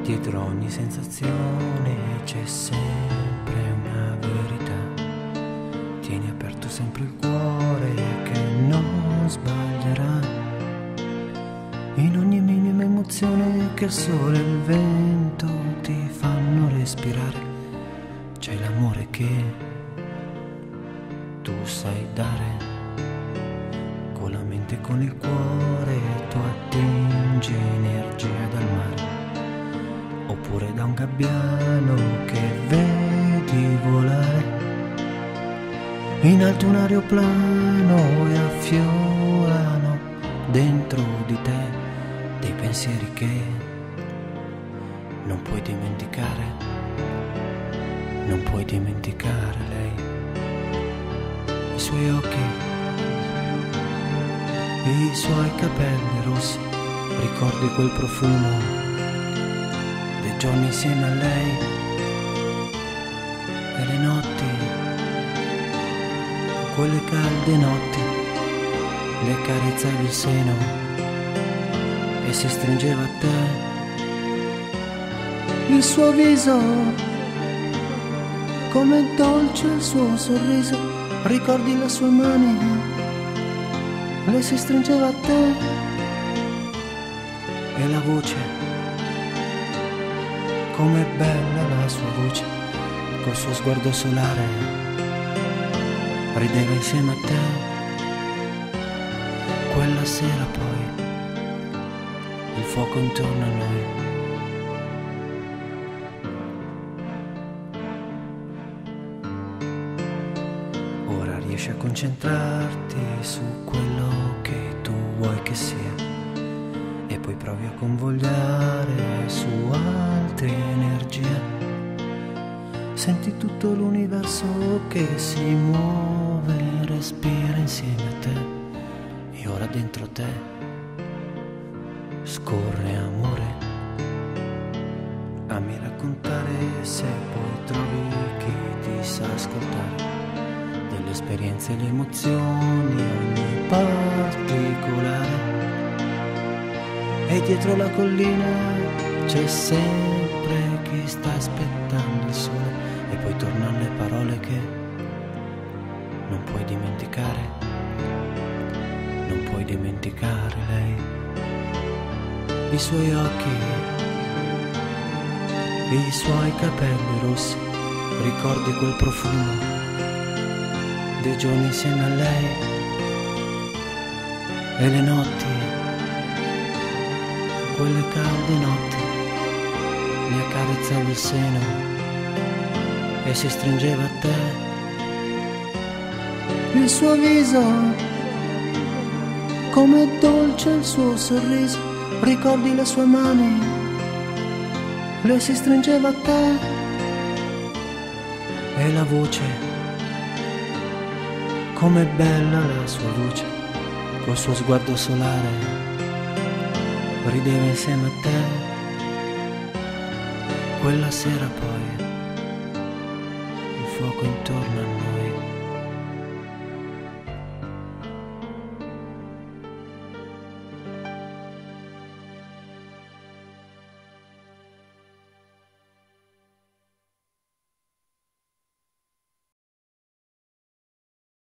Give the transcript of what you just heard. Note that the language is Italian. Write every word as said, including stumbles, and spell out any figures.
Dietro ogni sensazione c'è sempre una verità. Tieni aperto sempre il cuore che non sbaglierà. In ogni minima emozione che il sole e il vento ti fanno respirare, c'è l'amore che tu sai dare. Con la mente e con il cuore tu attingi energia dal mare, oppure da un gabbiano che vedi volare in alto un aeroplano e affiorano dentro di te dei pensieri che non puoi dimenticare, non puoi dimenticare lei, i suoi occhi, i suoi capelli rossi, ricordi quel profumo dei giorni insieme a lei e le notti, quelle calde notti, le accarezzavi il seno e si stringeva a te il suo viso, com'è dolce il suo sorriso, ricordi le sue mani, le si stringeva a te e la voce, com'è bella la sua voce, col suo sguardo solare rideva insieme a te. Quella sera poi il fuoco intorno a noi. Ora riesci a concentrarti su quello che tu vuoi che sia e poi provi a convogliare su altre energie. Senti tutto l'universo che si muove e respira insieme a te, e ora dentro te scorre amore. Ami raccontare se poi trovi chi ti sa ascoltare delle esperienze e le emozioni, ogni particolare. E dietro la collina c'è sempre chi sta aspettando il sole, e poi tornano le parole che non puoi dimenticare, non puoi dimenticare lei, i suoi occhi, i suoi capelli rossi, ricordi quel profumo dei giorni insieme a lei e le notti, quelle calde notti, le accarezzavi il seno e si stringeva a te il suo viso, com'è dolce il suo sorriso, ricordi le sue mani, le si stringeva a te e la voce, com'è bella la sua voce, col suo sguardo solare rideva insieme a te. Quella sera poi il fuoco intorno a noi.